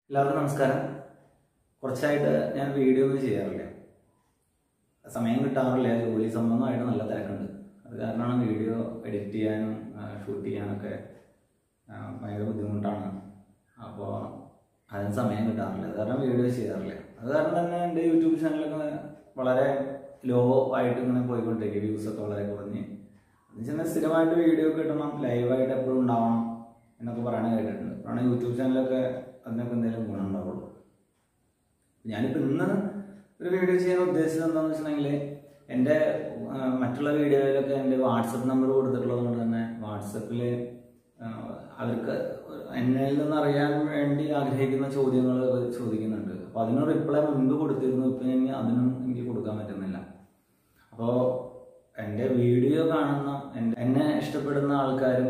എല്ലാവർക്കും നമസ്കാരം. കുറച്ചായിട്ട് ഞാൻ വീഡിയോ ഒന്നും ചെയ്യാറില്ല. സമയം കിട്ടാറില്ല. ജോലി സംബന്ധമായിട്ട് നല്ല തിരക്കുണ്ട്. അത് കാരണമാണ് വീഡിയോ എഡിറ്റ് ചെയ്യാനും ഷൂട്ട് ചെയ്യാനൊക്കെ ഭയങ്കര ബുദ്ധിമുട്ടാണ്. അപ്പോൾ അതിന് സമയം കിട്ടാറില്ല. അത് കാരണം വീഡിയോ ചെയ്യാറില്ല. അത് കാരണം തന്നെ എൻ്റെ യൂട്യൂബ് ചാനലൊക്കെ വളരെ ലോ ആയിട്ട് ഇങ്ങനെ പോയിക്കൊണ്ടിരിക്കുക. വ്യൂസൊക്കെ വളരെ കുറഞ്ഞ്. എന്നുവെച്ചാൽ സ്ഥിരമായിട്ട് വീഡിയോ കിട്ടണം, ലൈവായിട്ട് എപ്പോഴും ഉണ്ടാവണം എന്നൊക്കെ പറയാൻ കേട്ടിട്ടുണ്ട്. കാരണം യൂട്യൂബ് ചാനലൊക്കെ അതിനൊക്കെ എന്തെങ്കിലും ഗുണം ഉണ്ടാവുള്ളൂ. ഞാനിപ്പോൾ ഇന്ന് ഒരു വീഡിയോ ചെയ്യാൻ ഉദ്ദേശിച്ചത് എന്താണെന്ന് വെച്ചിട്ടുണ്ടെങ്കിൽ, എൻ്റെ മറ്റുള്ള വീഡിയോയിലൊക്കെ എൻ്റെ വാട്സപ്പ് നമ്പർ കൊടുത്തിട്ടുള്ളത് കൊണ്ട് തന്നെ വാട്സപ്പിൽ അവർക്ക് എന്നിൽ നിന്ന് അറിയാൻ വേണ്ടി ആഗ്രഹിക്കുന്ന ചോദ്യങ്ങൾ ചോദിക്കുന്നുണ്ട്. അപ്പോൾ അതിന് റിപ്ലൈ മുൻപ് കൊടുത്തിരുന്നു. ഇപ്പം അതിനും എനിക്ക് കൊടുക്കാൻ പറ്റുന്നില്ല. അപ്പോൾ എൻ്റെ വീഡിയോ കാണുന്ന എന്നെ ഇഷ്ടപ്പെടുന്ന ആൾക്കാരും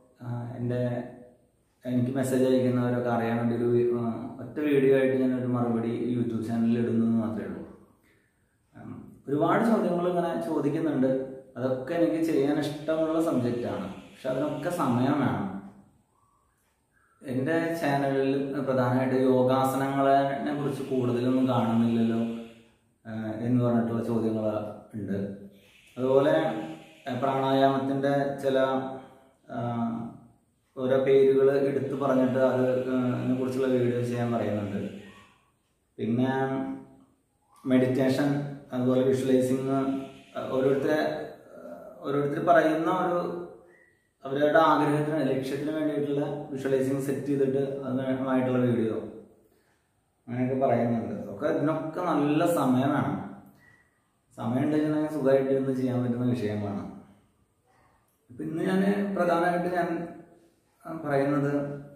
എനിക്ക് മെസ്സേജ് അയക്കുന്നവരൊക്കെ അറിയാൻ വേണ്ടി ഒറ്റ വീഡിയോ ആയിട്ട് ഞാനൊരു മറുപടി യൂട്യൂബ് ചാനലിൽ ഇടുന്നത് മാത്രമേ ഉള്ളൂ. ഒരുപാട് ചോദ്യങ്ങൾ ഇങ്ങനെ ചോദിക്കുന്നുണ്ട്. അതൊക്കെ എനിക്ക് ചെയ്യാൻ ഇഷ്ടമുള്ള സബ്ജക്റ്റാണ്. പക്ഷെ അതിനൊക്കെ സമയം വേണം. എൻ്റെ ചാനലിൽ പ്രധാനമായിട്ട് യോഗാസനങ്ങളെ കുറിച്ച് കൂടുതലൊന്നും കാണുന്നില്ലല്ലോ എന്ന് പറഞ്ഞിട്ടുള്ള ചോദ്യങ്ങൾ ഉണ്ട്. അതുപോലെ പ്രാണായാമത്തിൻ്റെ ചില ഓരോ പേരുകൾ എടുത്ത് പറഞ്ഞിട്ട് അതിനെ കുറിച്ചുള്ള വീഡിയോ ചെയ്യാൻ പറയുന്നുണ്ട്. പിന്നെ മെഡിറ്റേഷൻ, അതുപോലെ വിഷ്വലൈസിങ്, ഓരോരുത്തർ പറയുന്ന അവരുടെ ആഗ്രഹത്തിന് ലക്ഷ്യത്തിന് വേണ്ടിയിട്ടുള്ള വിഷ്വലൈസിങ് സെറ്റ് ചെയ്തിട്ട് അതുമായിട്ടുള്ള വീഡിയോ അങ്ങനെയൊക്കെ പറയുന്നുണ്ട്. ഇതിനൊക്കെ നല്ല സമയം വേണം. സമയം ഉണ്ടെങ്കിൽ സുഖമായിട്ട് ഇരുന്ന് ചെയ്യാൻ പറ്റുന്ന വിഷയമാണ്. ഇപ്പം ഇന്ന് ഞാൻ പ്രധാനമായിട്ട് പറയുന്നത്,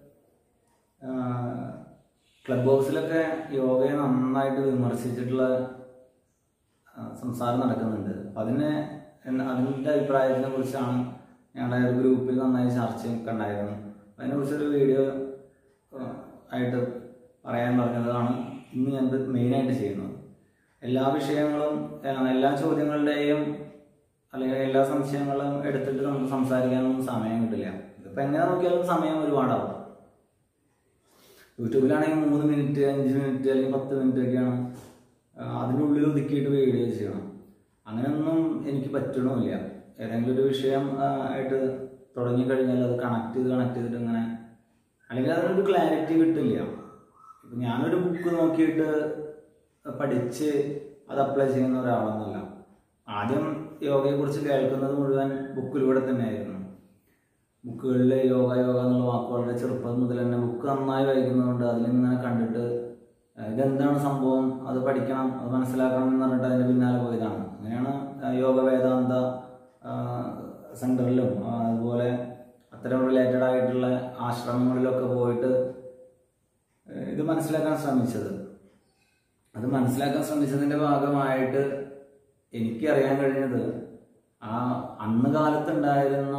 ക്ലബ് ഹൗസിലൊക്കെ യോഗയെ നന്നായിട്ട് വിമർശിച്ചിട്ടുള്ള സംസാരം നടക്കുന്നുണ്ട്. അപ്പം അതിൻ്റെ അഭിപ്രായത്തിനെ കുറിച്ചാണ് ഞങ്ങളുടെ ഒരു ഗ്രൂപ്പിൽ നന്നായി ചർച്ചയൊക്കെ ഉണ്ടായിരുന്നു. അതിനെക്കുറിച്ചൊരു വീഡിയോ ആയിട്ട് പറയാൻ പറഞ്ഞതാണ് ഇന്ന് ഞാൻ മെയിനായിട്ട് ചെയ്യുന്നത്. എല്ലാ വിഷയങ്ങളും, എല്ലാ ചോദ്യങ്ങളുടെയും അല്ലെങ്കിൽ എല്ലാ സംശയങ്ങളും എടുത്തിട്ട് നമുക്ക് സംസാരിക്കാനൊന്നും സമയം കിട്ടില്ല. ഇതിപ്പോൾ എങ്ങനെ നോക്കിയാലും സമയം ഒരുപാടാവും. യൂട്യൂബിലാണെങ്കിൽ 3 മിനിറ്റ്, 5 മിനിറ്റ് അല്ലെങ്കിൽ 10 മിനിറ്റ് ഒക്കെയാണ് അതിനുള്ളിൽ ഒതുക്കിയിട്ട് വീഡിയോ ചെയ്യണം. അങ്ങനെയൊന്നും എനിക്ക് പറ്റണമില്ല. ഏതെങ്കിലും ഒരു വിഷയം ആയിട്ട് തുടങ്ങിക്കഴിഞ്ഞാൽ അത് കണക്ട് ചെയ്തിട്ട് ഇങ്ങനെ, അല്ലെങ്കിൽ അതിനൊരു ക്ലാരിറ്റി കിട്ടില്ല. ഇപ്പം ഞാനൊരു ബുക്ക് നോക്കിയിട്ട് പഠിച്ച് അത് അപ്ലൈ ചെയ്യുന്ന ഒരാളൊന്നുമല്ല. ആദ്യം യോഗയെക്കുറിച്ച് കേൾക്കുന്നത് മുഴുവൻ ബുക്കിലൂടെ തന്നെയായിരുന്നു. ബുക്കുകളിൽ യോഗ എന്നുള്ള വാക്ക് വളരെ ചെറുപ്പം മുതൽ തന്നെ ബുക്ക് നന്നായി വായിക്കുന്നതുകൊണ്ട് അതിലിങ്ങനെ കണ്ടിട്ട് ഇതെന്താണ് സംഭവം, അത് പഠിക്കണം, അത് മനസ്സിലാക്കണം എന്ന് പറഞ്ഞിട്ട് അതിൻ്റെ പിന്നാലെ പോയതാണ്. അങ്ങനെയാണ് യോഗ വേദാന്ത സെൻ്ററിലും അതുപോലെ അത്തരം റിലേറ്റഡ് ആയിട്ടുള്ള ആശ്രമങ്ങളിലൊക്കെ പോയിട്ട് ഇത് മനസ്സിലാക്കാൻ ശ്രമിച്ചത്. അത് മനസ്സിലാക്കാൻ ശ്രമിച്ചതിൻ്റെ ഭാഗമായിട്ട് എനിക്കറിയാൻ കഴിഞ്ഞത്, അന്ന് കാലത്തുണ്ടായിരുന്ന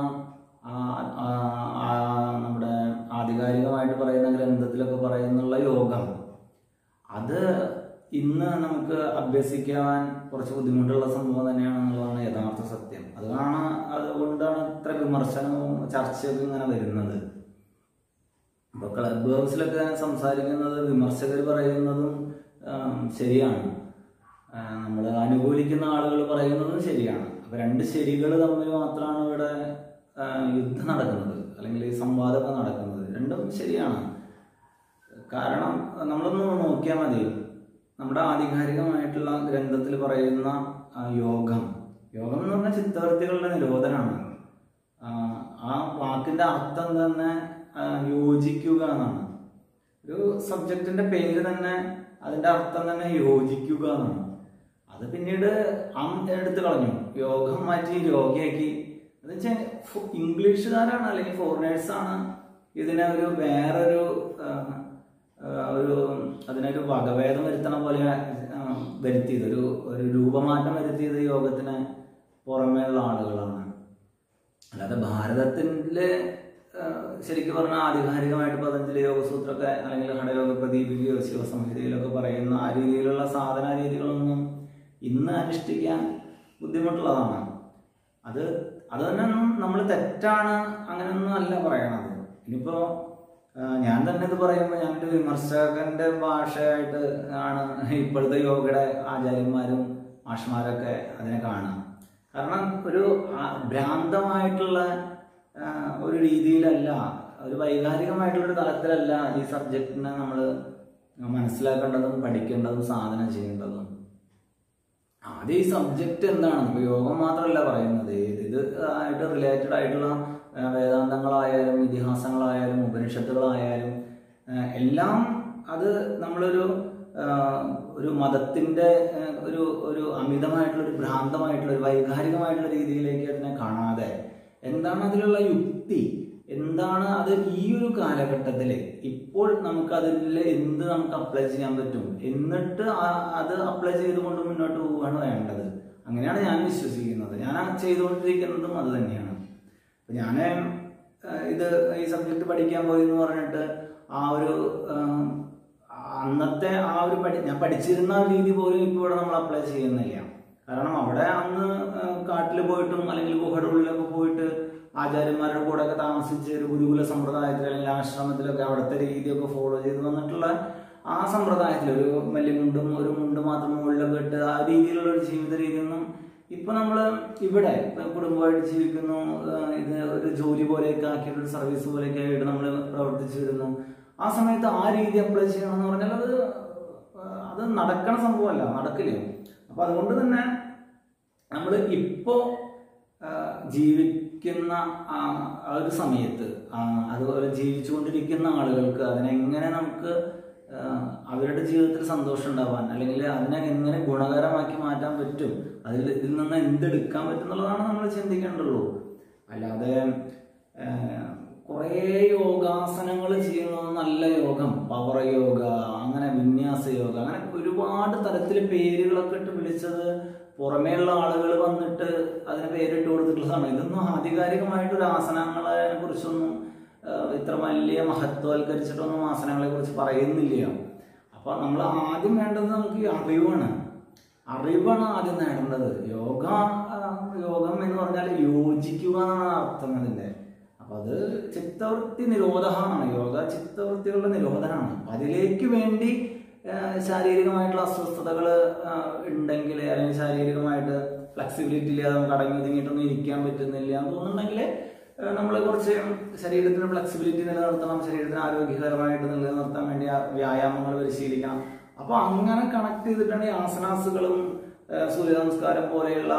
നമ്മുടെ ആധികാരികമായിട്ട് പറയുന്ന ഗ്രന്ഥത്തിലൊക്കെ പറയുന്നുള്ള യോഗം, അത് ഇന്ന് നമുക്ക് അഭ്യസിക്കാൻ കുറച്ച് ബുദ്ധിമുട്ടുള്ള സംഭവം തന്നെയാണെന്നുള്ളതാണ് യഥാർത്ഥ സത്യം. അതുകൊണ്ടാണ് ഇത്ര വിമർശനവും ചർച്ചയൊക്കെ ഇങ്ങനെ വരുന്നത്. ഇപ്പോൾ ക്ലബ് ഹൗസിലൊക്കെ സംസാരിക്കുന്നത് വിമർശകർ പറയുന്നതും ശരിയാണ്, നമ്മൾ അനുകൂലിക്കുന്ന ആളുകൾ പറയുന്നതും ശരിയാണ്. അപ്പോൾ രണ്ട് ശരികൾ തമ്മിൽ മാത്രമാണ് ഇവിടെ യുദ്ധം നടക്കുന്നത്, അല്ലെങ്കിൽ സംവാദമൊക്കെ നടക്കുന്നത്. രണ്ടും ശരിയാണ്. കാരണം നമ്മളൊന്ന് നോക്കിയാൽ മതി, നമ്മുടെ ആധികാരികമായിട്ടുള്ള ഗ്രന്ഥത്തിൽ പറയുന്ന യോഗം എന്ന് പറഞ്ഞാൽ ചിത്തവൃത്തികളുടെ നിരോധനമാണ്. ആ വാക്കിൻ്റെ അർത്ഥം തന്നെ യോജിക്കുക എന്നാണ്. ഒരു സബ്ജക്റ്റിൻ്റെ പേര് തന്നെ, അതിൻ്റെ അർത്ഥം തന്നെ യോജിക്കുക എന്നാണ്. അത് പിന്നീട് എടുത്ത് കളഞ്ഞു, യോഗം മാറ്റി യോഗയാക്കി. എന്ന് വെച്ചാൽ ഇംഗ്ലീഷുകാരാണ് അല്ലെങ്കിൽ ഫോറിനേഴ്സാണ് ഇതിനെ വേറൊരു അതിനൊരു വകഭേദം വരുത്തണ പോലെ വരുത്തിയത്, ഒരു രൂപമാറ്റം വരുത്തിയത് യോഗത്തിന് പുറമേയുള്ള ആളുകളാണ്. അല്ലാതെ ഭാരതത്തിൻ്റെ ശരിക്കും പറഞ്ഞാൽ ആധികാരികമായിട്ട് പതഞ്ജലി യോഗസൂത്രമൊക്കെ അല്ലെങ്കിൽ ഹഠയോഗ പ്രദീപികയോ ശിവസംഹിതയിലൊക്കെ പറയുന്ന ആ രീതിയിലുള്ള സാധന രീതികളൊന്നും ഇന്ന് അനുഷ്ഠിക്കാൻ ബുദ്ധിമുട്ടുള്ളതാണ്. അത് തന്നെ നമ്മൾ തെറ്റാണ് അങ്ങനെയൊന്നും അല്ല പറയണത്. ഇനിയിപ്പോൾ ഞാൻ തന്നെ ഇത് പറയുമ്പോൾ ഞാനൊരു വിമർശകന്റെ ഭാഷയായിട്ട് ആണ് ഇപ്പോഴത്തെ യോഗയുടെ ആചാര്യന്മാരും മാഷ്മാരൊക്കെ അതിനെ കാണാം. കാരണം ഒരു ഭ്രാന്തമായിട്ടുള്ള ഒരു രീതിയിലല്ല, ഒരു വൈകാരികമായിട്ടുള്ളൊരു തലത്തിലല്ല ഈ സബ്ജക്റ്റിനെ നമ്മൾ മനസ്സിലാക്കേണ്ടതും പഠിക്കേണ്ടതും സാധനം ചെയ്യേണ്ടതും. ആദ്യം ഈ സബ്ജക്റ്റ് എന്താണ്, ഇപ്പോൾ യോഗം മാത്രമല്ല പറയുന്നത്, ഇത് ആയിട്ട് റിലേറ്റഡ് ആയിട്ടുള്ള വേദാന്തങ്ങളായാലും ഇതിഹാസങ്ങളായാലും ഉപനിഷത്തുകളായാലും എല്ലാം അത് നമ്മളൊരു മതത്തിൻ്റെ ഒരു അമിതമായിട്ടുള്ളൊരു ഭ്രാന്തമായിട്ടുള്ള ഒരു വൈകാരികമായിട്ടുള്ള രീതിയിലേക്ക് അതിനെ കാണാതെ എന്താണ് അതിലുള്ള യുക്തി, എന്താണ് അത് ഈ ഒരു കാലഘട്ടത്തിൽ ഇപ്പോൾ നമുക്ക് അതിൽ എന്ത് നമുക്ക് അപ്ലൈ ചെയ്യാൻ പറ്റും, എന്നിട്ട് അത് അപ്ലൈ ചെയ്തുകൊണ്ട് മുന്നോട്ട് പോവുകയാണ് വേണ്ടത്. അങ്ങനെയാണ് ഞാൻ വിശ്വസിക്കുന്നത്. ഞാൻ ചെയ്തുകൊണ്ടിരിക്കുന്നതും അത് തന്നെയാണ്. അപ്പം ഞാൻ ഈ സബ്ജക്റ്റ് പഠിക്കാൻ പോയി എന്ന് പറഞ്ഞിട്ട് അന്നത്തെ ഞാൻ പഠിച്ചിരുന്ന രീതി പോലും ഇപ്പോൾ ഇവിടെ നമ്മൾ അപ്ലൈ ചെയ്യുന്നില്ല. കാരണം അവിടെ അന്ന് കാട്ടിൽ പോയിട്ടും അല്ലെങ്കിൽ ഗുഹയുടെ ഉള്ളിലൊക്കെ പോയിട്ട് ആചാര്യന്മാരുടെ കൂടെ ഒക്കെ താമസിച്ച് ഒരു ഗുരുകുല സമ്പ്രദായത്തിൽ അല്ലെങ്കിൽ ആശ്രമത്തിലൊക്കെ അവിടുത്തെ രീതിയൊക്കെ ഫോളോ ചെയ്ത് വന്നിട്ടുള്ള ആ സമ്പ്രദായത്തിൽ ഒരു വലിയ ഒരു മുണ്ട് മാത്രം മുകളിലൊക്കെ ഇട്ട് ആ രീതിയിലുള്ള ഒരു ജീവിത രീതിയൊന്നും ഇപ്പൊ നമ്മൾ ഇവിടെ കുടുംബമായിട്ട് ജീവിക്കുന്നു, ഇത് ഒരു ജോലി പോലെയൊക്കെ ആക്കിയിട്ട് ഒരു സർവീസ് പോലെയൊക്കെ ആയിട്ട് നമ്മൾ പ്രവർത്തിച്ചു വരുന്നു. ആ സമയത്ത് ആ രീതി അപ്ലൈ ചെയ്യണമെന്ന് പറഞ്ഞാൽ അത് നടക്കണ സംഭവമല്ല, നടക്കില്ല. അപ്പൊ അതുകൊണ്ട് തന്നെ നമ്മൾ ഇപ്പോ ജീവിക്കുന്ന ആ ഒരു സമയത്ത് അതുപോലെ ജീവിച്ചുകൊണ്ടിരിക്കുന്ന ആളുകൾക്ക് അതിനെങ്ങനെ നമുക്ക് അവരുടെ ജീവിതത്തിൽ സന്തോഷം ഉണ്ടാവാൻ അല്ലെങ്കിൽ അതിനെ എങ്ങനെ ഗുണകരമാക്കി മാറ്റാൻ പറ്റും, ഇതിൽ നിന്ന് എന്തെടുക്കാൻ പറ്റും എന്നുള്ളതാണ് നമ്മൾ ചിന്തിക്കേണ്ടുള്ളൂ. അല്ലാതെ കുറേ യോഗാസനങ്ങൾ ചെയ്യുന്നത് നല്ല യോഗം, പവർ യോഗ, അങ്ങനെ വിന്യാസ യോഗ, അങ്ങനെ ഒരുപാട് തരത്തിൽ പേരുകളൊക്കെ ഇട്ട് വിളിച്ചത് പുറമേയുള്ള ആളുകൾ വന്നിട്ട് അതിന് പേരിട്ട് കൊടുത്തിട്ടുള്ളതാണ്. ഇതൊന്നും ആധികാരികമായിട്ടൊരു ആസനങ്ങളെ കുറിച്ചൊന്നും ഇത്ര വലിയ മഹത്വവൽക്കരിച്ചിട്ടൊന്നും ആസനങ്ങളെ കുറിച്ച് പറയുന്നില്ല. അപ്പൊ നമ്മൾ ആദ്യം വേണ്ടത് നമുക്ക് അറിവാണ് ആദ്യം നേടേണ്ടത്. യോഗം എന്ന് പറഞ്ഞാൽ യോജിക്കുക എന്നാണ് അർത്ഥം അതിന്റെ. അപ്പൊ അത് ചിത്തവൃത്തി നിരോധമാണ്. യോഗ ചിത്തവൃത്തികളുടെ നിരോധനമാണ്. അതിലേക്ക് വേണ്ടി ശാരീരികമായിട്ടുള്ള അസ്വസ്ഥതകൾ ഉണ്ടെങ്കിൽ അല്ലെങ്കിൽ ശാരീരികമായിട്ട് ഫ്ലെക്സിബിലിറ്റി ഇല്ലാതെ നമുക്ക് അടങ്ങി ഒതുങ്ങിയിട്ടൊന്നും ഇരിക്കാൻ പറ്റുന്നില്ല എന്ന് തോന്നുന്നുണ്ടെങ്കിൽ നമ്മൾ കുറച്ച് ശരീരത്തിന് ഫ്ലെക്സിബിലിറ്റി നിലനിർത്തണം, ശരീരത്തിന് ആരോഗ്യകരമായിട്ട് നിലനിർത്താൻ വേണ്ടി വ്യായാമങ്ങൾ പരിശീലിക്കണം. അപ്പൊ അങ്ങനെ കണക്ട് ചെയ്തിട്ടാണ് ഈ ആസനാസുകളും സൂര്യ നമസ്കാരം പോലെയുള്ള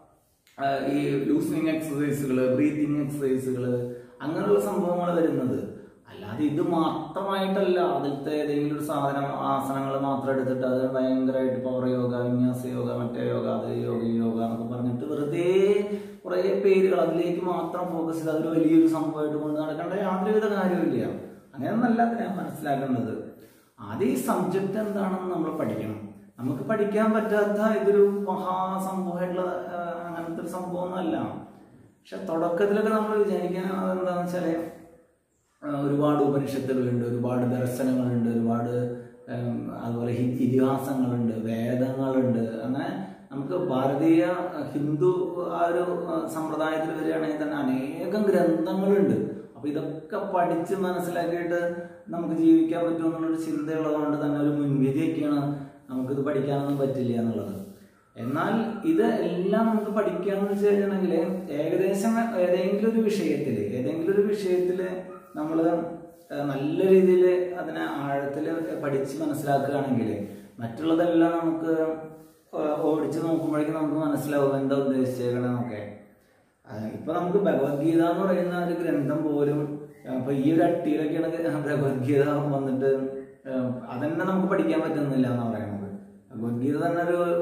ഈ ലൂസനിങ് എക്സസൈസുകൾ, ബ്രീത്തിങ് എക്സസൈസുകൾ, അങ്ങനെയുള്ള സംഭവങ്ങൾ വരുന്നത്. അല്ലാതെ ഇത് മാത്രമായിട്ടല്ല, അതിലത്തെ ഏതെങ്കിലും ഒരു സാധനം ആസനങ്ങൾ മാത്രം എടുത്തിട്ട് അത് ഭയങ്കരമായിട്ട് പവർ യോഗ, വിന്യാസ യോഗ, മറ്റേ യോഗ, അത് യോഗ എന്നൊക്കെ പറഞ്ഞിട്ട് വെറുതെ കുറെ പേരുകൾ അതിലേക്ക് മാത്രം ഫോക്കസ് ചെയ്ത് അതൊരു വലിയൊരു സംഭവമായിട്ട് കൊണ്ട് നടക്കേണ്ട യാതൊരുവിധ കാര്യമില്ല. അങ്ങനെയൊന്നല്ല ഞാൻ മനസ്സിലാക്കേണ്ടത്. ആദ്യം ഈ സബ്ജക്റ്റ് എന്താണെന്ന് നമ്മൾ പഠിക്കണം. നമുക്ക് പഠിക്കാൻ പറ്റാത്ത ഇതൊരു മഹാസംഭവമായിട്ടുള്ള അങ്ങനത്തെ ഒരു സംഭവമൊന്നുമല്ല. പക്ഷെ തുടക്കത്തിലൊക്കെ നമ്മൾ വിചാരിക്കുന്നത് എന്താണെന്ന് വെച്ചാൽ ഒരുപാട് ഉപനിഷത്തുകളുണ്ട്, ഒരുപാട് ദർശനങ്ങളുണ്ട്, ഒരുപാട് അതുപോലെ ഇതിഹാസങ്ങളുണ്ട്, വേദങ്ങളുണ്ട്. അങ്ങനെ നമുക്ക് ഭാരതീയ ഹിന്ദു ആ ഒരു സമ്പ്രദായത്തിൽ വരികയാണെങ്കിൽ തന്നെ അനേകം ഗ്രന്ഥങ്ങളുണ്ട്. അപ്പൊ ഇതൊക്കെ പഠിച്ച് മനസ്സിലാക്കിയിട്ട് നമുക്ക് ജീവിക്കാൻ പറ്റുമെന്നുള്ളൊരു ചിന്തയുള്ളതുകൊണ്ട് തന്നെ ഒരു മുൻവിധിയൊക്കെയാണ് നമുക്കിത് പഠിക്കാനൊന്നും പറ്റില്ല എന്നുള്ളത്. എന്നാൽ ഇത് എല്ലാം നമുക്ക് പഠിക്കാന്ന് വെച്ച് കഴിഞ്ഞിട്ടുണ്ടെങ്കിൽ ഏകദേശം ഏതെങ്കിലും ഒരു വിഷയത്തിൽ നമ്മൾ നല്ല രീതിയിൽ അതിനെ ആഴത്തിൽ പഠിച്ച് മനസ്സിലാക്കുകയാണെങ്കിൽ മറ്റുള്ളതെല്ലാം നമുക്ക് ഓടിച്ച് നോക്കുമ്പോഴേക്കും നമുക്ക് മനസ്സിലാവും എന്താ ഉദ്ദേശിച്ചേക്കണെന്നൊക്കെ. ഇപ്പൊ നമുക്ക് ഭഗവത്ഗീത എന്ന് പറയുന്ന ഒരു ഗ്രന്ഥം പോലും ഇപ്പൊ ഈ ഒരു അട്ടിയിലൊക്കെയാണ് ഭഗവത്ഗീത വന്നിട്ട് അതന്നെ നമുക്ക് പഠിക്കാൻ പറ്റുന്നില്ല എന്ന് പറയുന്നത്. ഭഗവത്ഗീത തന്നെ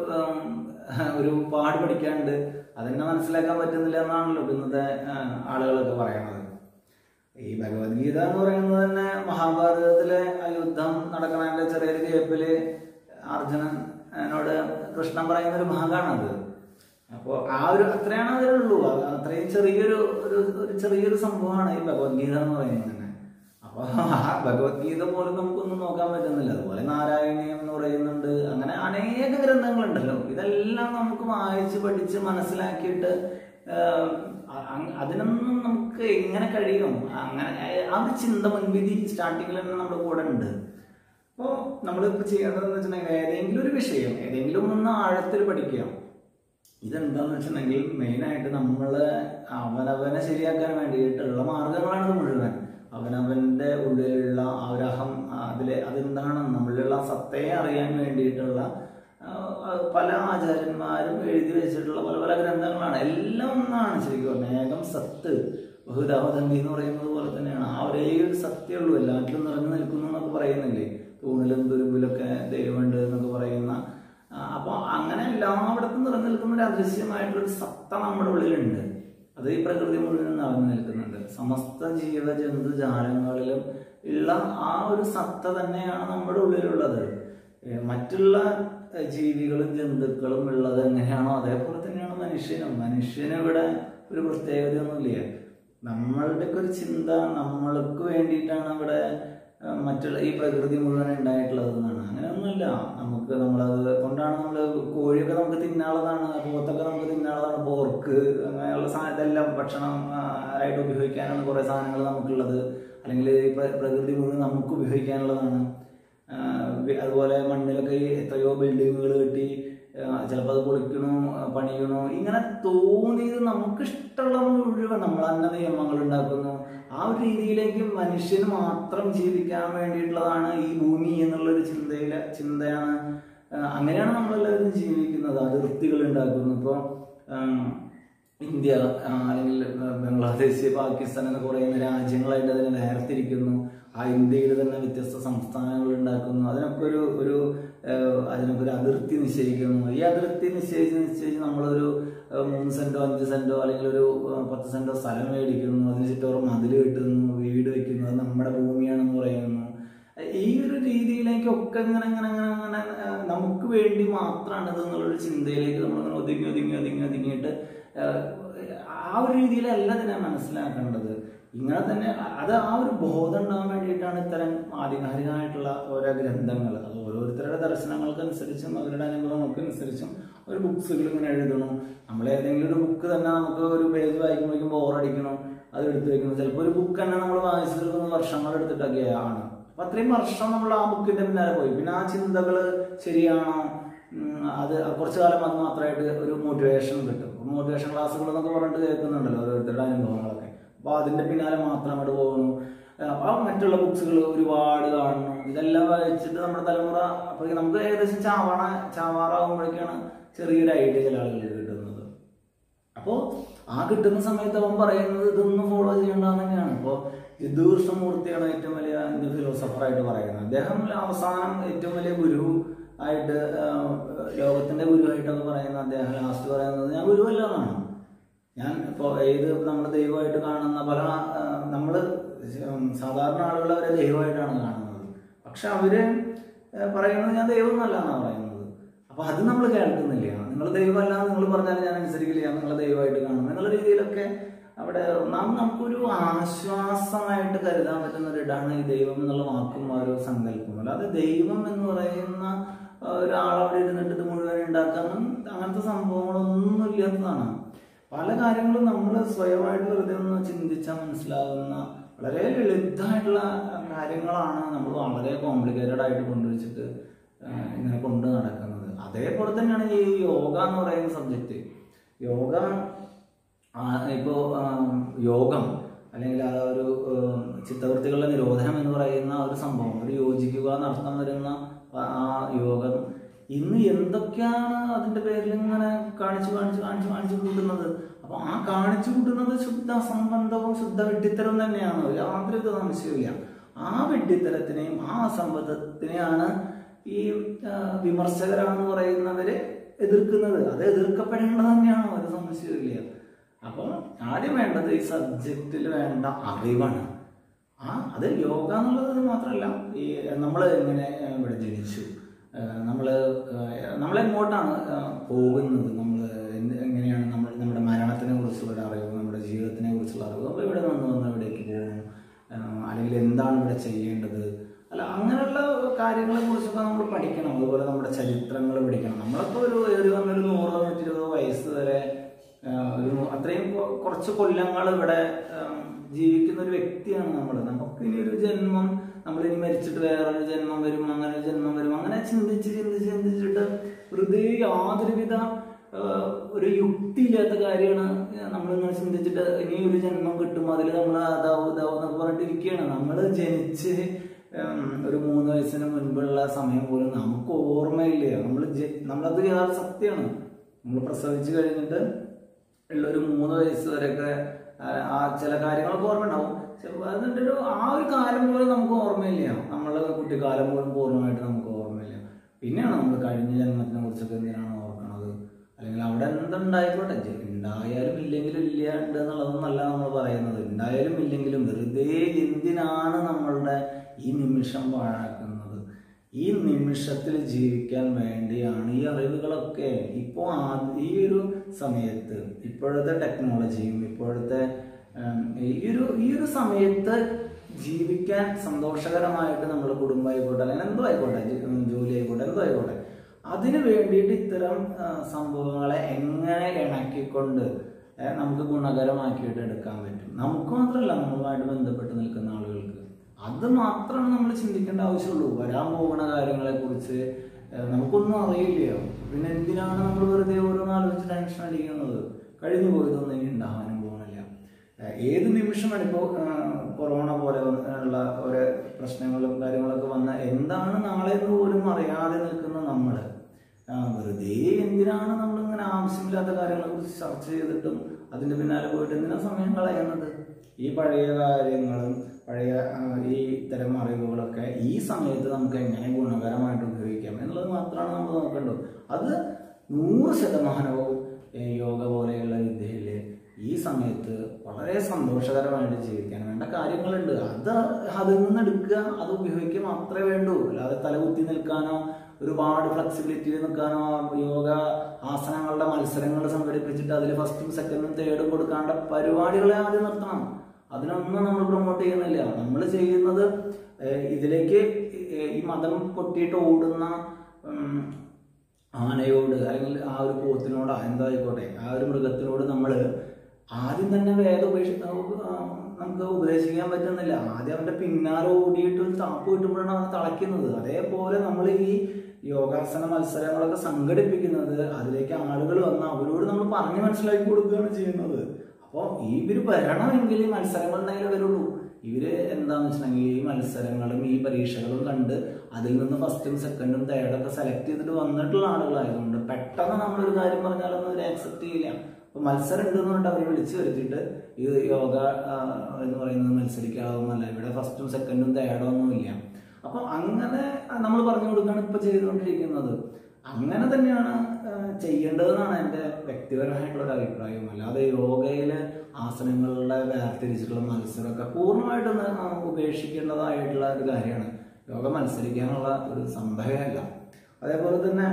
ഒരു പാട് പഠിക്കാണ്ട് അതെന്നെ മനസ്സിലാക്കാൻ പറ്റുന്നില്ല എന്നാണല്ലോ ഇന്നത്തെ ആളുകളൊക്കെ പറയുന്നത്. ഈ ഭഗവത്ഗീത എന്ന് പറയുന്നത് തന്നെ മഹാഭാരതത്തിലെ ആ യുദ്ധം നടക്കണതിന്റെ ചെറിയൊരു ഗ്യാപ്പില് അർജുനനോട് കൃഷ്ണൻ പറയുന്ന ഒരു ഭാഗമാണത്. അപ്പോൾ അത്രയാണ് അതിലുള്ളൂ. അത്രയും ചെറിയൊരു സംഭവമാണ് ഈ ഭഗവത്ഗീത എന്ന് പറയുന്നത് തന്നെ. അപ്പൊ ആ ഭഗവത്ഗീത പോലും നമുക്കൊന്നും നോക്കാൻ പറ്റുന്നില്ല. അതുപോലെ നാരായണീയം എന്ന് പറയുന്നുണ്ട്. അങ്ങനെ അനേക ഗ്രന്ഥങ്ങളുണ്ടല്ലോ. ഇതെല്ലാം നമുക്ക് വായിച്ച് പഠിച്ച് മനസ്സിലാക്കിയിട്ട് അതിനൊന്നും നമുക്ക് നമുക്ക് എങ്ങനെ കഴിയും? അങ്ങനെ ആ ഒരു ചിന്ത മുൻവിധി സ്റ്റാർട്ടിങ്ങിൽ തന്നെ നമ്മുടെ കൂടെ ഉണ്ട്. അപ്പോൾ നമ്മളിപ്പോൾ ചെയ്യേണ്ടതെന്ന് വെച്ചിട്ടുണ്ടെങ്കിൽ ഏതെങ്കിലും ഒരു വിഷയം ഏതെങ്കിലും ഒന്ന് ആഴത്തിൽ പഠിക്കുക. ഇതെന്താന്ന് വെച്ചിട്ടുണ്ടെങ്കിൽ മെയിനായിട്ട് നമ്മളെ അവനവനെ ശരിയാക്കാൻ വേണ്ടിയിട്ടുള്ള മാർഗങ്ങളാണ് മുഴുവൻ. അവനവൻ്റെ ഉള്ളിലുള്ള ആ ഒരു അതെന്താണ് നമ്മളിലുള്ള സത്തയെ അറിയാൻ വേണ്ടിയിട്ടുള്ള പല ആചാര്യന്മാരും എഴുതി വെച്ചിട്ടുള്ള പല പല ഗ്രന്ഥങ്ങളാണ്. എല്ലാം ഒന്നാണ് ശരിക്കും പറഞ്ഞാൽ. ഏകം സത്ത് ബഹുദാവതന്തി എന്ന് പറയുന്നത് പോലെ തന്നെയാണ്. ആ ഒരേ ഒരു സത്യമുള്ളൂ, എല്ലാറ്റിലും നിറഞ്ഞു നിൽക്കുന്നു എന്നൊക്കെ പറയുന്നില്ലേ, തൂണിലും തുരുമ്പിലൊക്കെ ദൈവമുണ്ട് എന്നൊക്കെ പറയുന്ന. അപ്പോൾ അങ്ങനെ എല്ലായിടത്തും നിറഞ്ഞു നിൽക്കുന്ന ഒരു അദൃശ്യമായിട്ടുള്ളൊരു സത്ത നമ്മുടെ ഉള്ളിലുണ്ട്. അത് ഈ പ്രകൃതി മുഴുവൻ നിറഞ്ഞു നിൽക്കുന്നുണ്ട്. സമസ്ത ജീവജന്തുജാലങ്ങളിലും ഉള്ള ആ ഒരു സത്ത തന്നെയാണ് നമ്മുടെ ഉള്ളിലുള്ളത്. മറ്റുള്ള ജീവികളും ജന്തുക്കളും ഉള്ളത് എങ്ങനെയാണോ അതേപോലെ തന്നെയാണ് മനുഷ്യനിവിടെ ഒരു പ്രത്യേകതയൊന്നുമില്ല. നമ്മളുടെയൊക്കെ ഒരു ചിന്ത നമ്മൾക്ക് വേണ്ടിയിട്ടാണ് ഇവിടെ മറ്റുള്ള ഈ പ്രകൃതി മുഴുവൻ ഉണ്ടായിട്ടുള്ളത് എന്നാണ്. അങ്ങനെയൊന്നുമില്ല. നമ്മളത് കൊണ്ടാണ് കോഴിയൊക്കെ നമുക്ക് തിന്നാനുള്ളതാണ്, പോത്തൊക്കെ നമുക്ക് തിന്നാനുള്ളതാണ്, പോർക്ക് അങ്ങനെയുള്ള ഇതെല്ലാം ഭക്ഷണം ആയിട്ട് ഉപയോഗിക്കാനാണ് കുറേ സാധനങ്ങൾ നമുക്കുള്ളത്. അല്ലെങ്കിൽ ഈ പ്രകൃതി മുഴുവൻ നമുക്ക് ഉപയോഗിക്കാനുള്ളതാണ്. അതുപോലെ മണ്ണിലൊക്കെ എത്രയോ ബിൽഡിങ്ങുകൾ കെട്ടി ചിലപ്പോൾ അത് പൊളിക്കണോ പണിയണോ ഇങ്ങനെ തോന്നിയത് നമുക്കിഷ്ടമുള്ള മുഴുവൻ നമ്മൾ തന്നെ നിയമങ്ങൾ ഉണ്ടാക്കുന്നു. ആ ഒരു രീതിയിലേക്ക് മനുഷ്യന് മാത്രം ജീവിക്കാൻ വേണ്ടിയിട്ടുള്ളതാണ് ഈ ഭൂമി എന്നുള്ളൊരു ചിന്തയാണ്. അങ്ങനെയാണ് നമ്മളെല്ലാവരും ജീവിക്കുന്നത്. അതിർത്തികൾ ഉണ്ടാക്കുന്നു. ഇപ്പോൾ ഇന്ത്യ അല്ലെങ്കിൽ ബംഗ്ലാദേശ്, പാകിസ്ഥാൻ എന്നൊക്കെ പറയുന്ന രാജ്യങ്ങളായിട്ട് അതിനെ വേർതിരിക്കുന്നു. ആ ഇന്ത്യയിൽ തന്നെ വ്യത്യസ്ത സംസ്ഥാനങ്ങൾ ഉണ്ടാക്കുന്നു. അതിനൊക്കെ ഒരു അതിതിർത്തി നിശ്ചയിക്കുന്നു. ഈ അതിർത്തി നിശ്ചയിച്ച് നമ്മളൊരു 3 സെന്റോ 5 സെന്റോ അല്ലെങ്കിൽ ഒരു 10 സെന്റോ സ്ഥലം മേടിക്കുന്നു. അതിന് ചുറ്റോറും മതിൽ കെട്ടുന്നു, വീട് വെക്കുന്നു, അത് നമ്മുടെ ഭൂമിയാണെന്ന് പറയുന്നു. ഈ ഒരു രീതിയിലേക്കൊക്കെ ഇങ്ങനെ നമുക്ക് വേണ്ടി മാത്രമാണ് ഇത് എന്നുള്ളൊരു ചിന്തയിലേക്ക് നമ്മളിങ്ങനെ ഒതുങ്ങിയിട്ട് ആ ഒരു രീതിയിലല്ല ഇതിനെ മനസ്സിലാക്കേണ്ടത്. ഇങ്ങനെ തന്നെ അത് ആ ഒരു ബോധം ഉണ്ടാകാൻ വേണ്ടിയിട്ടാണ് ഇത്തരം ആധികാരികമായിട്ടുള്ള ഓരോ ഗ്രന്ഥങ്ങൾ. അത് ഓരോരുത്തരുടെ ദർശനങ്ങൾക്കനുസരിച്ചും അവരുടെ അനുഭവങ്ങൾക്കനുസരിച്ചും ഒരു ബുക്സുകൾ ഇങ്ങനെ എഴുതണം. നമ്മൾ ഏതെങ്കിലും ഒരു ബുക്ക് തന്നെ നമുക്ക് ഒരു പേജ് വായിക്കുമ്പോഴേക്കും ബോറടിക്കണം, അത് എടുത്തു വെക്കണം. ചിലപ്പോൾ ഒരു ബുക്ക് തന്നെ നമ്മൾ വായിച്ചു തീർക്കുന്ന വർഷങ്ങൾ എടുത്തിട്ടൊക്കെയാണ്. അപ്പം അത്രയും വർഷം നമ്മൾ ആ ബുക്കിൻ്റെ പിന്നാലെ പോയി. പിന്നെ ആ ചിന്തകൾ ശരിയാണോ, അത് കുറച്ചു കാലം അത് മാത്രമായിട്ട് ഒരു മോട്ടിവേഷൻ കിട്ടും. മോട്ടിവേഷൻ ക്ലാസ്സുകൾ എന്നൊക്കെ പറഞ്ഞിട്ട് കേൾക്കുന്നുണ്ടല്ലോ ഓരോരുത്തരുടെ അനുഭവങ്ങളൊക്കെ. അപ്പോൾ അതിൻ്റെ പിന്നാലെ മാത്രം അങ്ങോട്ട് പോകുന്നു. അപ്പോൾ മറ്റുള്ള ബുക്സുകൾ ഒരുപാട് കാണുന്നു. ഇതെല്ലാം വായിച്ചിട്ട് നമ്മുടെ തലമുറ അപ്പോൾ നമുക്ക് ഏകദേശം ചാവാറാകുമ്പോഴേക്കാണ് ചെറിയൊരു ഐഡിയ ചില ആളുകൾ കിട്ടുന്നത്. അപ്പോൾ ആ കിട്ടുന്ന സമയത്ത് അവൻ പറയുന്നത് ഇതൊന്നും ഫോളോ ചെയ്യേണ്ടതെന്ന് തന്നെയാണ്. ഇപ്പോൾ ജിദ്ദുകൃഷ്ണമൂർത്തിയാണ് ഏറ്റവും വലിയ ഇന്ത്യൻ ഫിലോസഫറായിട്ട് പറയുന്നത്. അദ്ദേഹം അവസാനം ഏറ്റവും വലിയ ഗുരു ആയിട്ട് ലോകത്തിൻ്റെ ഗുരുവായിട്ടൊക്കെ പറയുന്ന അദ്ദേഹം ലാസ്റ്റ് പറയുന്നത് ഞാൻ ഗുരുവല്ല എന്നാണ്. ഞാൻ ഇപ്പോൾ നമ്മൾ ദൈവമായിട്ട് കാണുന്ന പല നമ്മൾ സാധാരണ ആളുകൾ അവരെ ദൈവമായിട്ടാണ് കാണുന്നത്. പക്ഷെ അവര് പറയുന്നത് ഞാൻ ദൈവം എന്നല്ല എന്നാണ് പറയുന്നത്. അപ്പോൾ അത് നമ്മൾ കേൾക്കുന്നില്ല. നിങ്ങൾ ദൈവമല്ല നിങ്ങൾ പറഞ്ഞാൽ ഞാൻ അനുസരിക്കില്ല, നിങ്ങളെ ദൈവമായിട്ട് കാണും എന്നുള്ള രീതിയിലൊക്കെ അവിടെ നമുക്കൊരു ആശ്വാസമായിട്ട് കരുതാൻ പറ്റുന്ന ഒരിടാണ് ഈ ദൈവം എന്നുള്ള വാക്കും ആ ഒരു സങ്കല്പം. അല്ലാതെ ദൈവം എന്ന് പറയുന്ന ഒരാളവിടെ ഇരുന്നിട്ട് ഇത് മുഴുവൻ ഉണ്ടാക്കാനും അങ്ങനത്തെ സംഭവങ്ങളൊന്നും ഇല്ലാത്തതാണ്. പല കാര്യങ്ങളും നമ്മൾ സ്വയമായിട്ട് വെറുതെ ഒന്ന് ചിന്തിച്ചാൽ മനസ്സിലാകുന്ന വളരെ ലളിതമായിട്ടുള്ള കാര്യങ്ങളാണ് നമ്മൾ വളരെ കോംപ്ലിക്കേറ്റഡ് ആയിട്ട് കൊണ്ടുവച്ചിട്ട് ഇങ്ങനെ കൊണ്ട് നടക്കുന്നത്. അതേപോലെ തന്നെയാണ് ഈ യോഗ എന്ന് പറയുന്ന സബ്ജക്റ്റ്. ഇപ്പോൾ യോഗം അല്ലെങ്കിൽ ആ ഒരു ചിത്തവൃത്തികളുടെ നിരോധനം എന്ന് പറയുന്ന ഒരു സംഭവം, ഒരു യോജിക്കുക എന്നർത്ഥം വരുന്ന ആ യോഗം ഇന്ന് എന്തൊക്കെയാണ് അതിൻ്റെ പേരിൽ ഇങ്ങനെ കാണിച്ചു കൂട്ടുന്നത്. അപ്പോൾ ആ കാണിച്ചു കൂട്ടുന്നത് ശുദ്ധ അസംബന്ധവും ശുദ്ധ വെട്ടിത്തരവും തന്നെയാണ്, യാതൊരു സംശയമില്ല. ആ വെട്ടിത്തരത്തിനെയും ആ അസംബന്ധത്തിനെയാണ് ഈ വിമർശകരാണെന്ന് പറയുന്നവര് എതിർക്കുന്നത്. അത് എതിർക്കപ്പെടേണ്ടത് തന്നെയാണ്, ഒരു സംശയമില്ല. അപ്പോൾ ആദ്യം വേണ്ടത് ഈ സബ്ജക്റ്റിൽ വേണ്ട അറിവാണ്. അത് യോഗ എന്നുള്ളത് മാത്രമല്ല, ഈ നമ്മൾ എങ്ങനെ ഇവിടെ ജനിച്ചു, നമ്മളെങ്ങോട്ടാണ് പോകുന്നത്, നമ്മൾ എങ്ങനെയാണ് നമ്മുടെ മരണത്തിനെ കുറിച്ചുള്ള അറിവ്, നമ്മുടെ ജീവിതത്തിനെ കുറിച്ചുള്ള അറിവ്, നമ്മൾ ഇവിടെ വന്ന് എവിടേക്ക് പോകുന്നു, അല്ലെങ്കിൽ എന്താണ് ഇവിടെ ചെയ്യേണ്ടത്, അല്ല അങ്ങനെയുള്ള കാര്യങ്ങളെ കുറിച്ചൊക്കെ നമ്മൾ പഠിക്കണം. അതുപോലെ നമ്മുടെ ചരിത്രങ്ങൾ പഠിക്കണം. നമ്മളൊക്കെ ഒരു 100-120 വയസ്സ് വരെ അത്രയും കുറച്ച് കൊല്ലങ്ങൾ ഇവിടെ ജീവിക്കുന്ന ഒരു വ്യക്തിയാണ് നമ്മൾ. നമുക്ക് ഇനി ഒരു ജന്മം, നമ്മളിനി മരിച്ചിട്ട് വേറൊരു ജന്മം വരും, അങ്ങനെ ഒരു ജന്മം വരും, അങ്ങനെ ചിന്തിച്ചിട്ട് വെറുതെ യാതൊരുവിധ ഒരു യുക്തിയില്ലാത്ത കാര്യമാണ് നമ്മളിങ്ങനെ ചിന്തിച്ചിട്ട് ഇനി ഒരു ജന്മം കിട്ടും, അതിൽ നമ്മൾ അതാവും എന്നൊക്കെ പറഞ്ഞിട്ടിരിക്കുകയാണ്. നമ്മൾ ജനിച്ച് ഒരു 3 വയസ്സിന് മുൻപുള്ള സമയം പോലും നമുക്ക് ഓർമ്മയില്ല. നമ്മളത് യഥാർത്ഥ സത്യമാണ്. നമ്മൾ പ്രസവിച്ച് കഴിഞ്ഞിട്ട് ഉള്ള ഒരു 3 വയസ്സ് വരെയൊക്കെ ആ ചില കാര്യങ്ങളൊക്കെ ഓർമ്മ ഉണ്ടാവും. അതിൻ്റെ ആ ഒരു കാലം പോലും നമുക്ക് ഓർമ്മയില്ല. നമ്മളെ കുട്ടിക്കാലം പോലും പൂർണ്ണമായിട്ട് നമുക്ക് ഓർമ്മയില്ല. പിന്നെയാണ് നമ്മൾ കഴിഞ്ഞ ജന്മത്തിനെ കുറിച്ചൊക്കെ എന്തിനാണ് ഓർക്കണത്, അല്ലെങ്കിൽ അവിടെ എന്തുണ്ടായിക്കോട്ടെ, ഉണ്ടായാലും ഇല്ലെങ്കിലും ഇല്ല ഉണ്ട് എന്നുള്ളതൊന്നല്ല നമ്മൾ പറയുന്നത്. ഉണ്ടായാലും ഇല്ലെങ്കിലും വെറുതെ എന്തിനാണ് നമ്മളുടെ ഈ നിമിഷം പാഴാക്കുന്നത്? ഈ നിമിഷത്തിൽ ജീവിക്കാൻ വേണ്ടിയാണ് ഈ അറിവുകളൊക്കെ. ഇപ്പോൾ ഈ ഒരു സമയത്ത് ഇപ്പോഴത്തെ ടെക്നോളജിയും ഇപ്പോഴത്തെ ഈ ഒരു സമയത്ത് ജീവിക്കാൻ സന്തോഷകരമായിട്ട് നമ്മൾ കുടുംബമായിക്കോട്ടെ അല്ലെങ്കിൽ എന്തോ ആയിക്കോട്ടെ, ജോലി ആയിക്കോട്ടെ, എന്തോ ആയിക്കോട്ടെ, അതിന് വേണ്ടിയിട്ട് ഇത്തരം സംഭവങ്ങളെ എങ്ങനെ ഇണക്കിക്കൊണ്ട് നമുക്ക് ഗുണകരമാക്കിയിട്ട് എടുക്കാൻ പറ്റും. നമുക്ക് മാത്രമല്ല, നമ്മളുമായിട്ട് ബന്ധപ്പെട്ട് നിൽക്കുന്ന ആളുകൾക്ക്. അത് മാത്രമാണ് നമ്മൾ ചിന്തിക്കേണ്ട ആവശ്യമുള്ളൂ. വരാൻ പോകുന്ന കാര്യങ്ങളെ കുറിച്ച് നമുക്കൊന്നും അറിയില്ലയോ, പിന്നെ എന്തിനാണ് നമ്മൾ വെറുതെ ഓരോന്ന് ആലോചിച്ച് ടെൻഷൻ അടിക്കുന്നത്? കഴിഞ്ഞു പോയതൊന്നും ഇനി ഉണ്ടാവാനും പോകുന്നില്ല. ഏത് നിമിഷമാണ് ഇപ്പോൾ കൊറോണ പോലെ ഉള്ള ഓരോ പ്രശ്നങ്ങളും കാര്യങ്ങളൊക്കെ വന്ന എന്താണ് നാളെ എന്ന് പോലും അറിയാതെ നിൽക്കുന്ന നമ്മൾ വെറുതെ എന്തിനാണ് നമ്മളിങ്ങനെ ആവശ്യമില്ലാത്ത കാര്യങ്ങളെ കുറിച്ച് ചർച്ച ചെയ്തിട്ടും അതിൻ്റെ പിന്നാലെ പോയിട്ട് എന്തിനാ സമയം കളയുന്നത്? ഈ പഴയ കാര്യങ്ങളും പഴയ ഈ ഇത്തരം അറിവുകളൊക്കെ ഈ സമയത്ത് നമുക്ക് എങ്ങനെ ഗുണകരമായിട്ട് ഉപയോഗിക്കാം എന്നുള്ളത് മാത്രമാണ് നമ്മൾ നോക്കേണ്ടത്. അത് 100% യോഗ പോലെയുള്ള വിദ്യയിൽ ഈ സമയത്ത് വളരെ സന്തോഷകരമായിട്ട് ജീവിക്കാൻ വേണ്ട കാര്യങ്ങളുണ്ട്. അതിൽ നിന്ന് എടുക്കുക, അത് ഉപയോഗിക്കുക മാത്രമേ വേണ്ടൂ. അല്ലാതെ തലകുത്തി നിൽക്കാനോ ഒരുപാട് ഫ്ലെക്സിബിലിറ്റിയിൽ നിൽക്കാനോ യോഗ ആസനങ്ങളുടെ മത്സരങ്ങൾ സംഘടിപ്പിച്ചിട്ട് അതിൽ ഫസ്റ്റും സെക്കൻഡും തേർഡും കൊടുക്കാണ്ട പരിപാടികളെ ആദ്യം നിർത്തണം. അതിനൊന്നും നമ്മൾ പ്രൊമോട്ട് ചെയ്യുന്നില്ല. നമ്മൾ ചെയ്യുന്നത് ഇതിലേക്ക് ഈ മതം പൊട്ടിയിട്ട് ഓടുന്ന ആനയോട് അല്ലെങ്കിൽ ആ ഒരു പോത്തിനോട് എന്തായിക്കോട്ടെ, ആ ഒരു മൃഗത്തിനോട് നമ്മൾ ആദ്യം തന്നെ വേഗം നമുക്ക് ഉപദേശിക്കാൻ പറ്റുന്നില്ല. ആദ്യം അവൻ്റെ പിന്നാലെ ഓടിയിട്ട് ഒരു താപ്പ് കിട്ടുമ്പോഴാണ് അവൻ തളയ്ക്കുന്നത്. അതേപോലെ നമ്മൾ ഈ യോഗാസന മത്സരങ്ങളൊക്കെ സംഘടിപ്പിക്കുന്നത് അതിലേക്ക് ആളുകൾ വന്ന് അവരോട് നമ്മൾ പറഞ്ഞ് മനസ്സിലാക്കി കൊടുക്കുകയാണ് ചെയ്യുന്നത്. അപ്പോൾ ഇവർ വരണമെങ്കിൽ ഈ മത്സരങ്ങൾ ഉണ്ടെങ്കിലേ വരുള്ളൂ. ഇവര് എന്താണെന്ന് വെച്ചിട്ടുണ്ടെങ്കിൽ ഈ മത്സരങ്ങളും ഈ പരീക്ഷകളും കണ്ട് അതിൽ നിന്ന് ഫസ്റ്റും സെക്കൻഡും തേർഡൊക്കെ സെലക്ട് ചെയ്തിട്ട് വന്നിട്ടുള്ള ആളുകളായതുകൊണ്ട് പെട്ടെന്ന് നമ്മളൊരു കാര്യം പറഞ്ഞാലൊന്നും അവർ ആക്സെപ്റ്റ് ചെയ്യില്ല. അപ്പോൾ മത്സരം ഉണ്ടെന്ന് പറഞ്ഞിട്ട് അവർ വിളിച്ചു വരുത്തിയിട്ട് ഇത് യോഗ എന്ന് പറയുന്നത് മത്സരിക്കാവുന്നല്ല, ഇവിടെ ഫസ്റ്റും സെക്കൻഡും തേർഡോ ഒന്നുമില്ല. അപ്പോൾ അങ്ങനെ നമ്മൾ പറഞ്ഞു കൊടുക്കുകയാണ് ഇപ്പോൾ ചെയ്തുകൊണ്ടിരിക്കുന്നത്. അങ്ങനെ തന്നെയാണ് ചെയ്യേണ്ടതെന്നാണ് എൻ്റെ വ്യക്തിപരമായിട്ടുള്ളൊരു അഭിപ്രായം. അല്ലാതെ യോഗയിലെ ആസനങ്ങളുടെ വേർതിരിച്ചിട്ടുള്ള മത്സരമൊക്കെ പൂർണ്ണമായിട്ടും ഉപേക്ഷിക്കേണ്ടതായിട്ടുള്ള ഒരു കാര്യമാണ്. യോഗ മത്സരിക്കാനുള്ള ഒരു സംഭവമല്ല. അതേപോലെ തന്നെ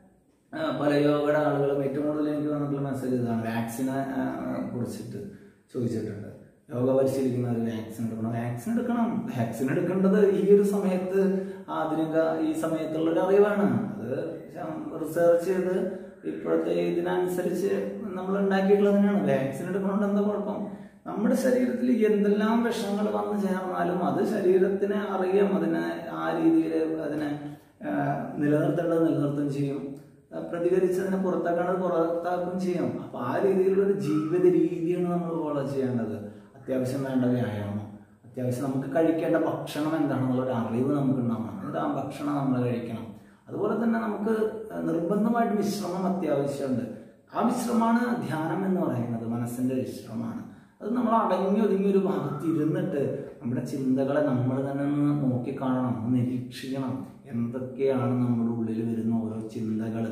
പല യോഗയുടെ ആളുകളും ഏറ്റവും കൂടുതൽ എനിക്ക് വന്നിട്ടുള്ള മെസ്സേജ് ഇതാണ്, വാക്സിനെ കുറിച്ചിട്ട് ചോദിച്ചിട്ടുണ്ട്. യോഗ പരിശീലിക്കുന്നവർ വാക്സിൻ എടുക്കണം. വാക്സിൻ എടുക്കേണ്ടത് ഈ ഒരു സമയത്ത് ആധുനിക ഈ സമയത്തുള്ളൊരു അറിവാണ്. അത് റിസർച്ച് ചെയ്ത് ഇപ്പോഴത്തെ ഇതിനനുസരിച്ച് നമ്മൾ ഉണ്ടാക്കിയിട്ടുള്ളതിനാണ്. വാക്സിൻ എടുക്കണോണ്ട് എന്താ കുഴപ്പം? നമ്മുടെ ശരീരത്തിൽ എന്തെല്ലാം വിഷങ്ങൾ വന്നു ചേർന്നാലും അത് ശരീരത്തിനെ അറിയാം. അതിനെ ആ രീതിയിൽ അതിനെ നിലനിർത്തേണ്ടത് നിലനിർത്തുകയും ചെയ്യും, പ്രതികരിച്ചതിനെ പുറത്താക്കേണ്ടത് പുറത്താക്കുകയും ചെയ്യും. അപ്പൊ ആ രീതിയിലുള്ളൊരു ജീവിത രീതിയാണ് നമ്മൾ ഫോളോ ചെയ്യേണ്ടത്. അത്യാവശ്യം വേണ്ട വ്യായാമം, അത്യാവശ്യം നമുക്ക് കഴിക്കേണ്ട ഭക്ഷണം എന്താണെന്നുള്ളൊരു അറിവ് നമുക്ക് ഉണ്ടാവണം. എന്നിട്ട് ആ ഭക്ഷണം നമ്മൾ കഴിക്കണം. അതുപോലെ തന്നെ നമുക്ക് നിർബന്ധമായിട്ട് വിശ്രമം അത്യാവശ്യമുണ്ട്. ആ വിശ്രമമാണ് ധ്യാനം എന്ന് പറയുന്നത്, മനസ്സിന്റെ വിശ്രമമാണ്. അത് നമ്മൾ അടങ്ങി ഒതുങ്ങിയൊരു ഭാഗത്ത് ഇരുന്നിട്ട് നമ്മുടെ ചിന്തകളെ നമ്മൾ തന്നെ ഒന്ന് നോക്കിക്കാണണം, നിരീക്ഷിക്കണം. എന്തൊക്കെയാണ് നമ്മുടെ ഉള്ളിൽ വരുന്ന ഓരോ ചിന്തകൾ.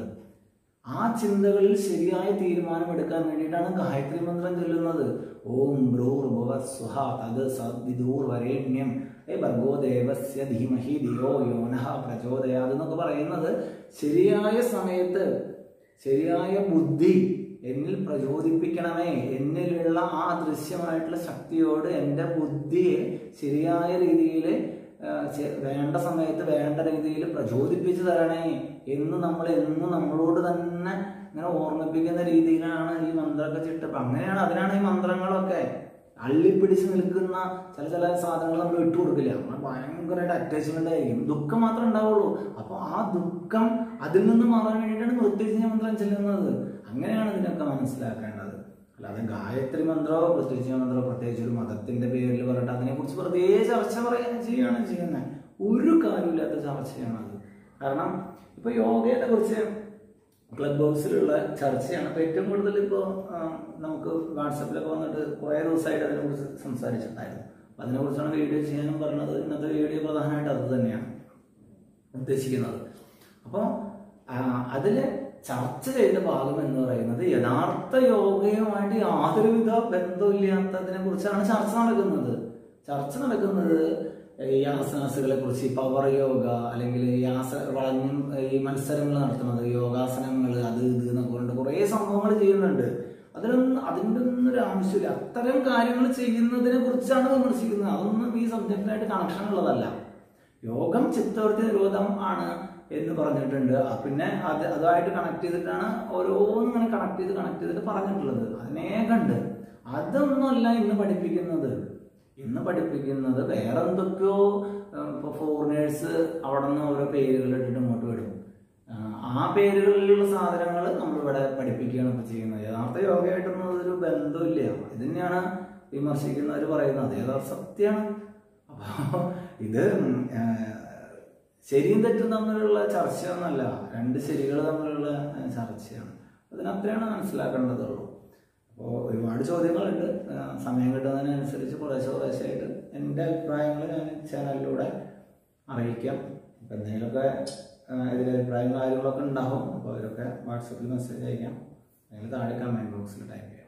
ആ ചിന്തകളിൽ ശരിയായ തീരുമാനം എടുക്കാൻ വേണ്ടിയിട്ടാണ് ഗായത്രി മന്ത്രം ചൊല്ലുന്നത്. ഓം ഭ്രൂർഭുവഃ സ്വഃ തദ്സവിതുർവരേണ്യം ഭർഗോ ദേവസ്യ ധീമഹി ധിയോ യോ നഃ പ്രചോദയാത് എന്നൊക്കെ പറയുന്നത് ശരിയായ സമയത്ത് ശരിയായ ബുദ്ധി എന്നിൽ പ്രചോദിപ്പിക്കണമേ. എന്നിലുള്ള ആ ദൃശ്യമായിട്ടുള്ള ശക്തിയോട് എൻ്റെ ബുദ്ധിയെ ശരിയായ രീതിയിൽ വേണ്ട സമയത്ത് വേണ്ട രീതിയിൽ പ്രചോദിപ്പിച്ചു തരണേ എന്ന് നമ്മൾ എന്നും നമ്മളോട് തന്നെ ഇങ്ങനെ ഓർമ്മിപ്പിക്കുന്ന രീതിയിലാണ് ഈ മന്ത്രമൊക്കെ ചിട്ടപ്പ്. അങ്ങനെയാണ്, അതിനാണ് ഈ മന്ത്രങ്ങളൊക്കെ. അള്ളിപ്പിടിച്ച് നിൽക്കുന്ന ചില സാധനങ്ങൾ നമ്മൾ ഇട്ട് കൊടുക്കില്ല, നമ്മൾ ഭയങ്കരമായിട്ട് അറ്റാച്ച്മെന്റ് ആയിരിക്കും, ദുഃഖം മാത്രമേ ഉണ്ടാവുള്ളൂ. അപ്പോൾ ആ ദുഃഖം അതിൽ നിന്ന് മാറാൻ വേണ്ടിയിട്ടാണ് മൃത്യുഞ്ജയ മന്ത്രം ചെല്ലുന്നത്. അങ്ങനെയാണ് ഇതിനൊക്കെ മനസ്സിലാക്കേണ്ടത്. അല്ലാതെ ഗായത്രി മന്ത്രമോ മൃത്യുഞ്ജയ മന്ത്രമോ പ്രത്യേകിച്ച് ഒരു മതത്തിന്റെ പേരിൽ പറഞ്ഞിട്ട് അതിനെക്കുറിച്ച് വെറുതെ ചർച്ച ചെയ്യുകയാണ് ചെയ്യുന്നത്. ഒരു കാര്യമില്ലാത്ത ചർച്ചയാണത്. കാരണം ഇപ്പൊ യോഗയെ കുറിച്ച് ക്ലബ് ഹൗസിലുള്ള ചർച്ചയാണ്. ഇപ്പൊ ഏറ്റവും കൂടുതൽ ഇപ്പോൾ നമുക്ക് വാട്സാപ്പിലൊക്കെ വന്നിട്ട് കുറേ ദിവസമായിട്ട് അതിനെക്കുറിച്ച് സംസാരിച്ചിട്ടുണ്ടായിരുന്നു. അപ്പൊ അതിനെക്കുറിച്ചാണ് വീഡിയോ ചെയ്യാനും പറഞ്ഞത്. ഇന്നത്തെ വീഡിയോ പ്രധാനമായിട്ട് അത് തന്നെയാണ് ഉദ്ദേശിക്കുന്നത്. അപ്പോൾ അതില് ചർച്ച ചെയ്ത ഭാഗം എന്ന് പറയുന്നത് യഥാർത്ഥ യോഗയുമായിട്ട് യാതൊരുവിധ ബന്ധമില്ലാത്തതിനെ കുറിച്ചാണ് ചർച്ച നടക്കുന്നത്. ഈ ആസനാസുകളെ കുറിച്ച്, പവർ യോഗ, അല്ലെങ്കിൽ ഈ മത്സരങ്ങൾ നടത്തുന്നത്, യോഗാസനങ്ങൾ, അത് ഇത് എന്നൊക്കെ പറഞ്ഞിട്ട് കുറേ സംഭവങ്ങൾ ചെയ്യുന്നുണ്ട്. അതിൻ്റെ ഒന്നും ഒരു ആവശ്യമില്ല. അത്തരം കാര്യങ്ങൾ ചെയ്യുന്നതിനെ കുറിച്ചാണ് വിമർശിക്കുന്നത്. അതൊന്നും ഈ സബ്ജക്റ്റായിട്ട് കണക്ഷൻ ഉള്ളതല്ല. യോഗം ചിത്തവൃത്തി നിരോധം ആണ് എന്ന് പറഞ്ഞിട്ടുണ്ട്. പിന്നെ അതുമായിട്ട് കണക്ട് ചെയ്തിട്ടാണ് ഓരോന്നും ഇങ്ങനെ കണക്ട് ചെയ്തിട്ട് പറഞ്ഞിട്ടുള്ളത്. അതിനെ കണ്ട് അതൊന്നുമല്ല ഇന്ന് പഠിപ്പിക്കുന്നത് വേറെ എന്തൊക്കെയോ. ഇപ്പോൾ ഫോറിനേഴ്സ് അവിടെ നിന്ന് ഓരോ പേരുകൾ ഇട്ടിട്ട് ഇങ്ങോട്ട് വിടും. ആ പേരുകളിലുള്ള സാധനങ്ങൾ നമ്മളിവിടെ പഠിപ്പിക്കുകയാണ് ഇപ്പോൾ ചെയ്യുന്നത്. യഥാർത്ഥ യോഗയായിട്ടൊന്നും അതൊരു ബന്ധമില്ല. ഇത് തന്നെയാണ് വിമർശിക്കുന്നവർ പറയുന്നത്. യഥാർത്ഥ സത്യമാണ്. അപ്പോൾ ഇത് ശരിയും തെറ്റും തമ്മിലുള്ള ചർച്ചയൊന്നുമല്ല, രണ്ട് ശരികൾ തമ്മിലുള്ള ചർച്ചയാണ്. അതിനത്രയാണ് മനസ്സിലാക്കേണ്ടതുള്ളൂ. അപ്പോൾ ഒരുപാട് ചോദ്യങ്ങളുണ്ട്. സമയം കിട്ടുന്നതിനനുസരിച്ച് കുറേശ്ശെയായിട്ട് എൻ്റെ അഭിപ്രായങ്ങൾ ഞാൻ ചാനലിലൂടെ അറിയിക്കാം. അപ്പോൾ എന്തെങ്കിലുമൊക്കെ എതിരഭിപ്രായങ്ങൾ കാര്യങ്ങളൊക്കെ ഉണ്ടാവും. അപ്പോൾ അവരൊക്കെ വാട്സപ്പിൽ മെസ്സേജ് അയക്കാം, അല്ലെങ്കിൽ താഴെ കമൻറ്റ് ബോക്സിൽ ടൈപ്പ് ചെയ്യാം.